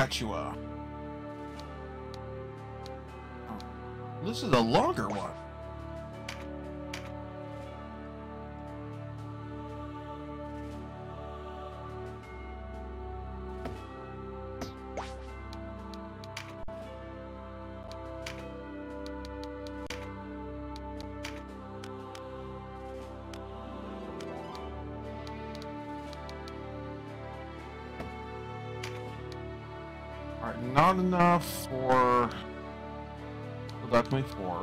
Gargantua. Oh, this is a longer one. Alright, not enough for... So that's 24.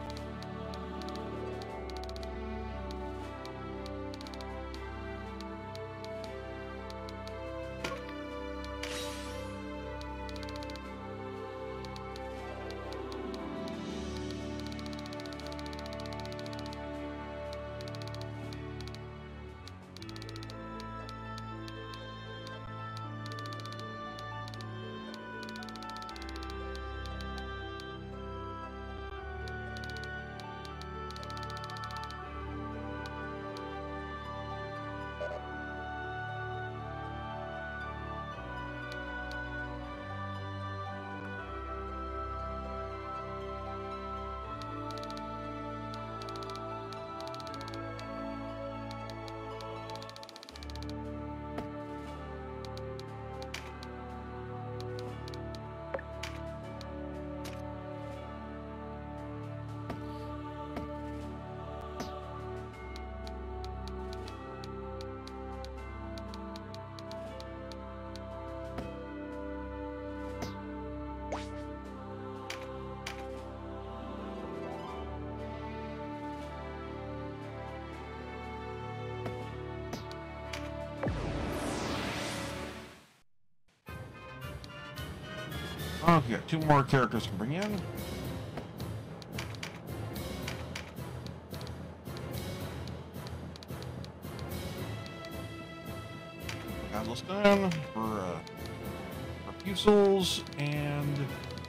Okay, got 2 more characters to bring in. Stone for fusils and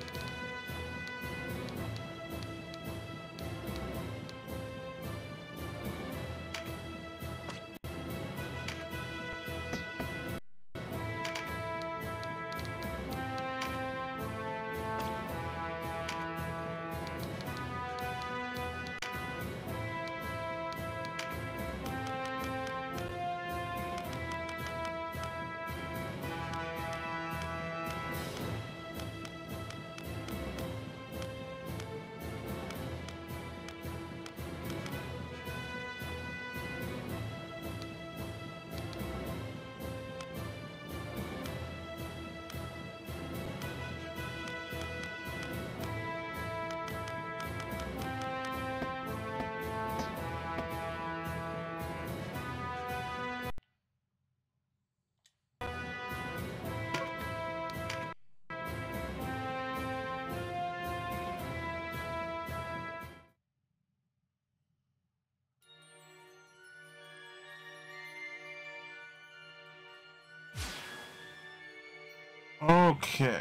okay.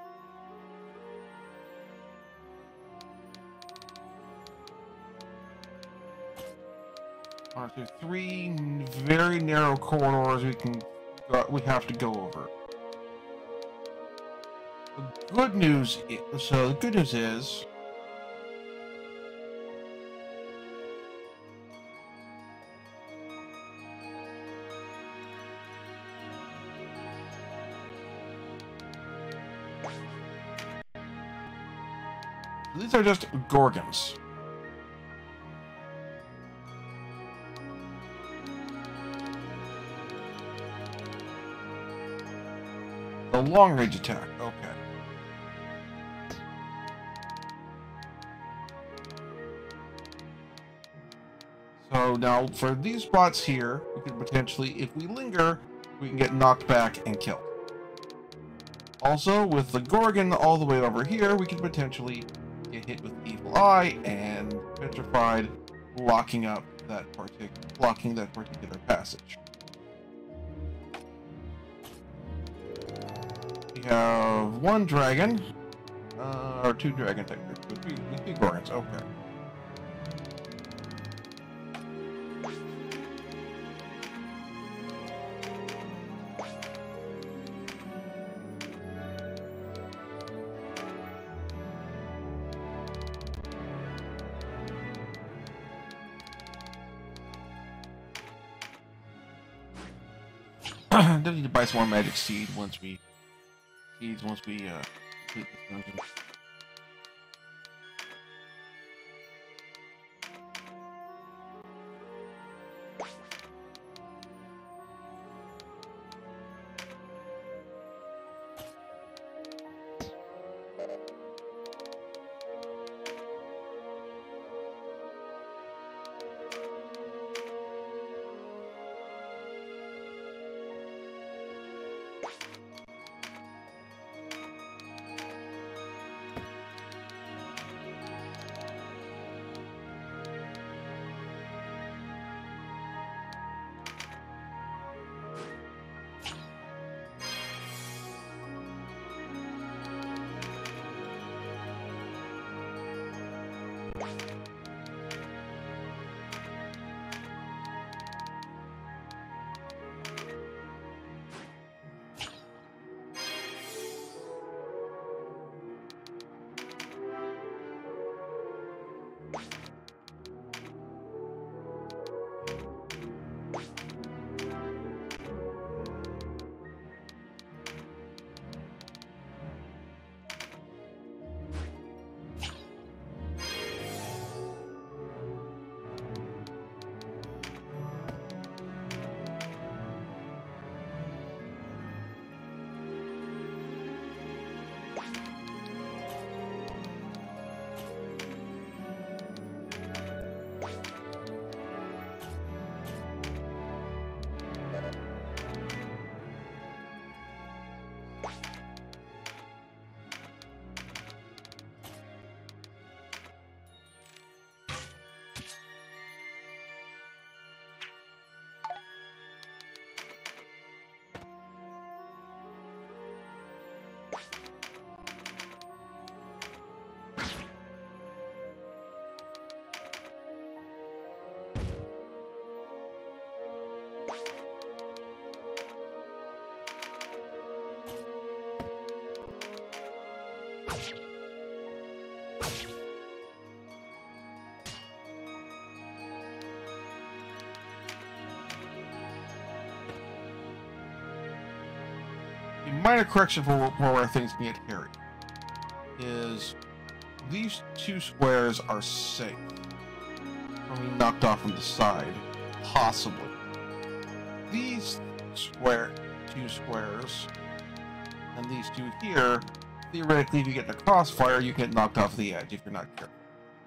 One, two, 3 very narrow corridors we have to go over. The good news is these are just gorgons. A long-range attack, okay. So now, for these spots here, we can potentially, if we linger, we can get knocked back and killed. Also, with the Gorgon all the way over here, we can potentially get hit with Evil Eye and Petrified, blocking that particular passage. We have 1 dragon, or 2 dragon technically, with 3 Gorgons, okay. Don't need to buy some more magic seed once we complete this dungeon. A minor correction for where things can get hairy is these two squares are safe from being knocked off from the side, possibly. These two squares and these two here, theoretically, if you get in a crossfire, you get knocked off the edge if you're not careful.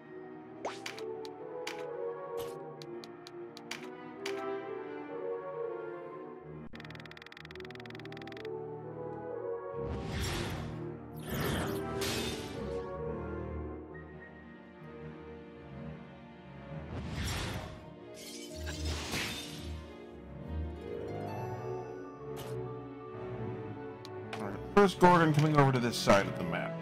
First Gordon coming over to this side of the map.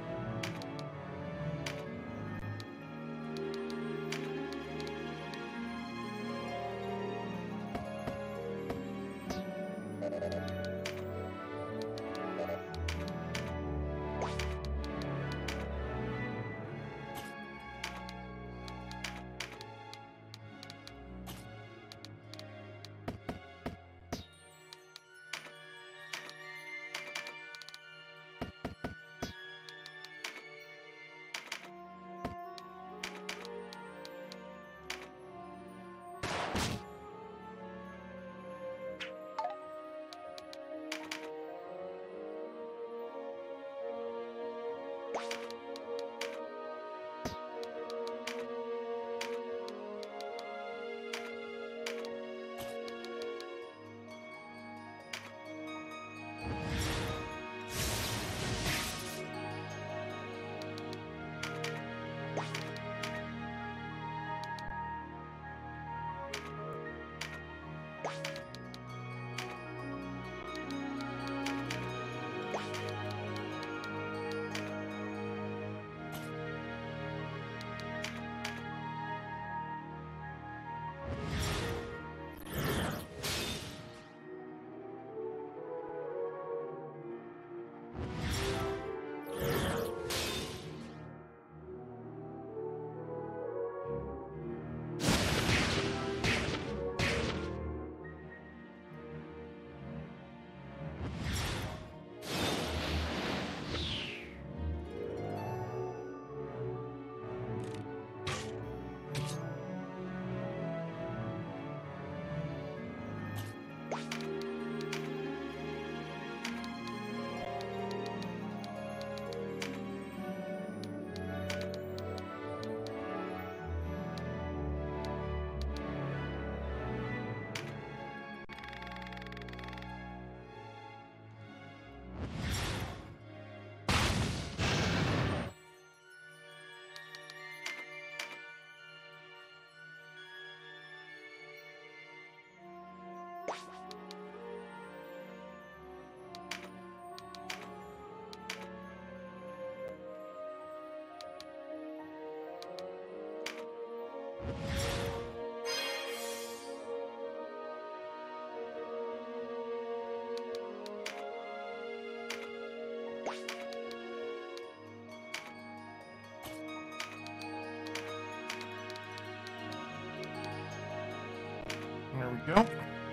There we go.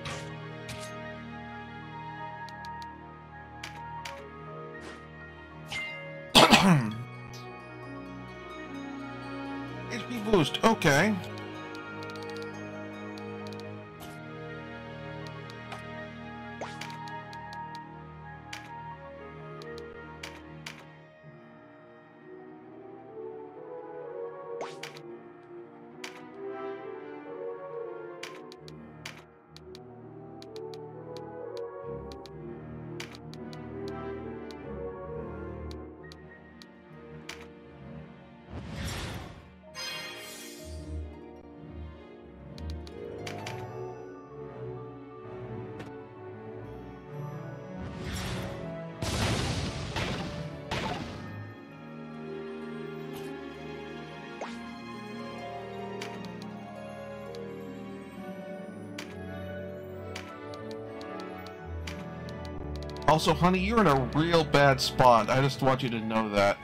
HP boost, okay. Also, honey, you're in a real bad spot. I just want you to know that.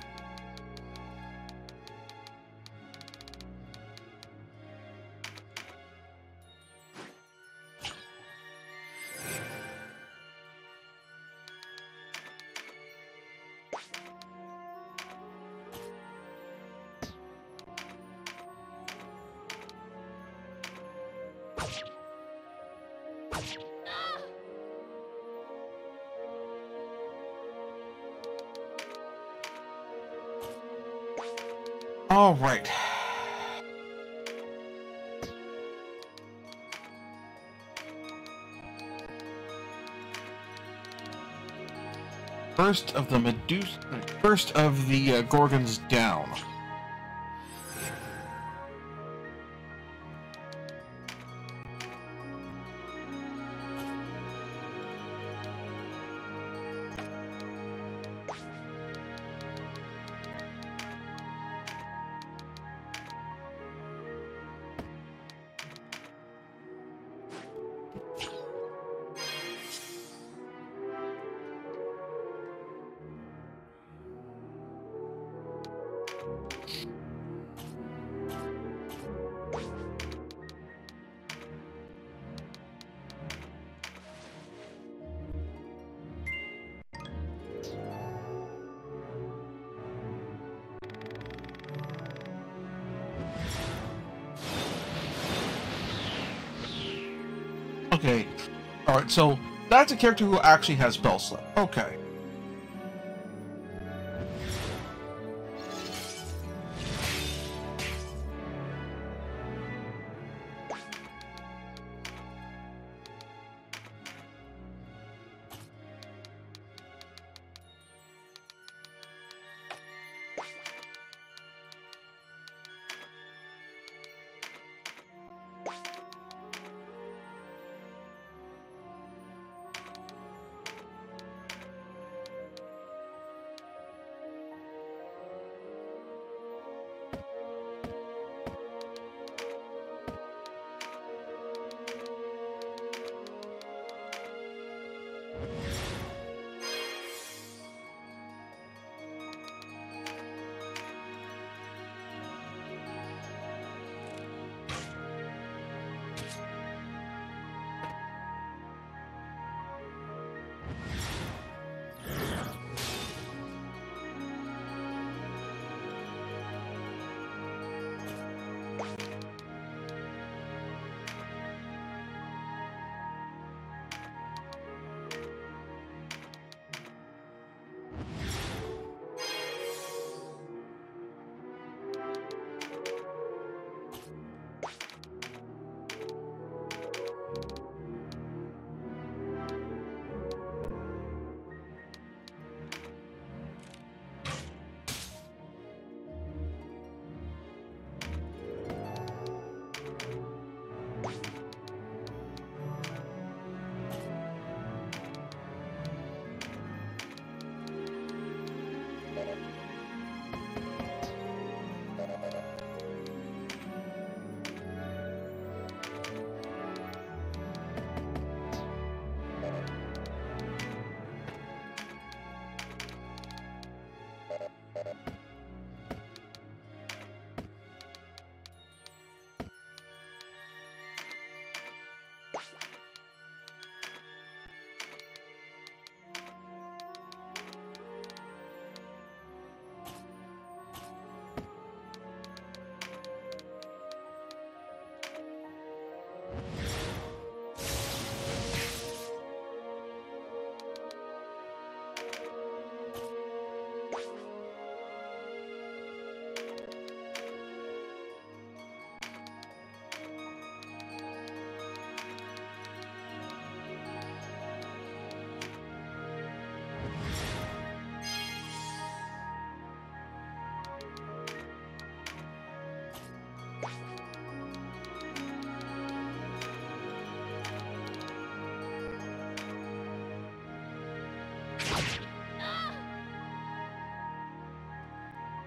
All right. First of the Gorgons down. Okay. Alright, so that's a character who actually has spell slip. Okay.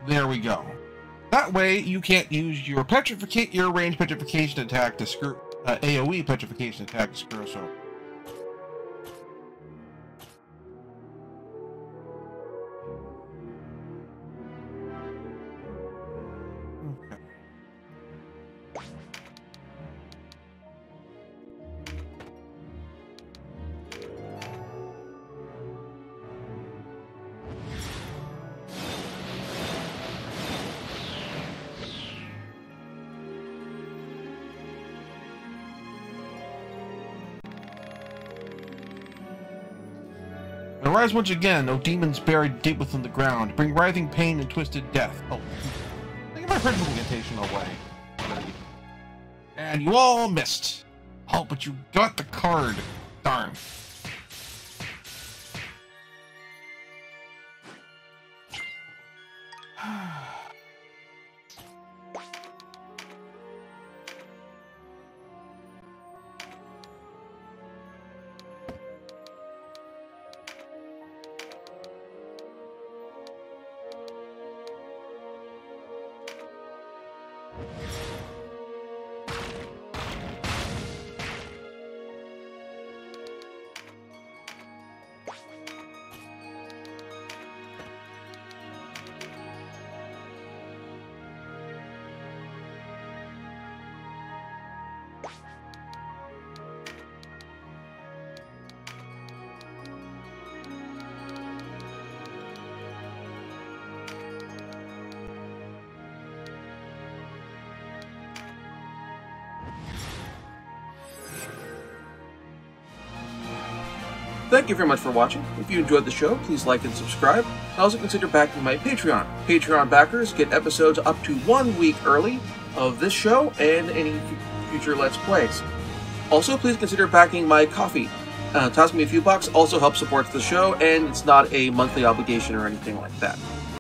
There we go. That way, you can't use your range petrification attack to screw AOE petrification attack to screw us over. Arise once again, O demons buried deep within the ground. Bring writhing pain and twisted death. Oh, take my principal incantation away. And you all missed. Oh, but you got the card. Darn. Thank you very much for watching. If you enjoyed the show, please like and subscribe. And also consider backing my Patreon. Patreon backers get episodes up to 1 week early of this show and any future Let's Plays. Also, please consider backing my Ko-fi. Toss me a few bucks also helps support the show, and it's not a monthly obligation or anything like that.